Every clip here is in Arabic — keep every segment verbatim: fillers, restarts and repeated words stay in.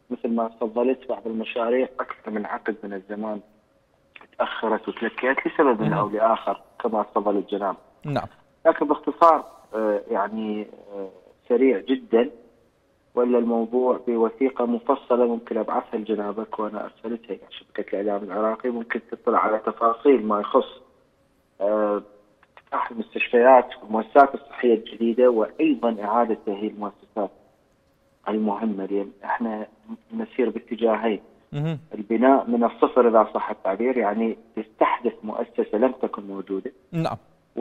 مثل ما تفضلت بعض المشاريع أكثر من عقد من الزمان تأخرت وتلكيت لسبب أو لآخر كما تفضل الجناب. نعم. لكن باختصار يعني سريع جدا، ولا الموضوع بوثيقة مفصلة ممكن أبعثها لجنابك وأنا أرسلتها إلى شبكة الإعلام العراقي، ممكن تطلع على تفاصيل ما يخص افتتاح المستشفيات والمؤسسات الصحية الجديدة، وأيضا إعادة تأهيل المؤسسات المهمة، لأن احنا نسير باتجاهين. البناء من الصفر إذا صح التعبير، يعني تستحدث مؤسسة لم تكن موجودة. نعم.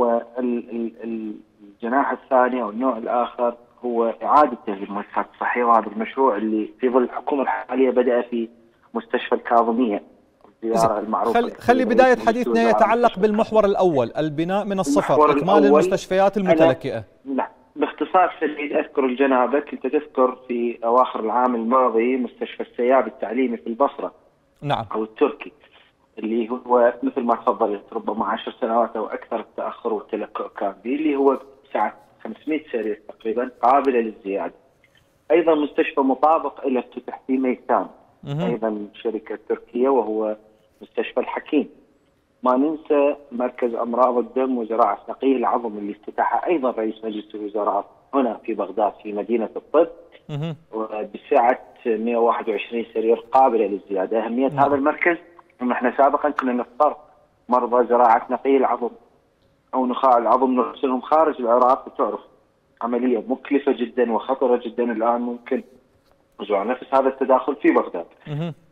والجناح الثاني أو النوع الآخر هو إعادة تأهيل المؤسسات الصحية، وهذا المشروع اللي في ظل الحكومة الحالية بدأ في مستشفى الكاظمية، الزيارة المعروفة. خلي, خلي بداية حديثنا يتعلق بالمحور الأول، البناء من الصفر، إكمال المستشفيات المتلكئة. نعم، باختصار شديد أذكر الجنابك، أنت تذكر في أواخر العام الماضي مستشفى السياب التعليمي في البصرة. نعم. أو التركي، اللي هو مثل ما تفضلت ربما عشر سنوات أو أكثر التأخر والتلكؤ كان به، اللي هو سعة خمسمئة سرير تقريبا قابلة للزيادة. أيضا مستشفى مطابق إلى افتتح في ميسان، أيضا شركة تركية، وهو مستشفى الحكيم. ما ننسى مركز أمراض الدم وزراعة نقي العظم اللي افتتحها أيضا رئيس مجلس الوزراء هنا في بغداد في مدينة الطب، وبسعة مئة وواحد وعشرين سرير قابلة للزيادة. أهمية هذا المركز أن احنا سابقا كنا نضطر مرضى زراعة نقي العظم أو نخاع العظم نرسلهم خارج العراق، وتعرف عملية مكلفة جدا وخطرة جدا. الآن ممكن نفس هذا التداخل في بغداد.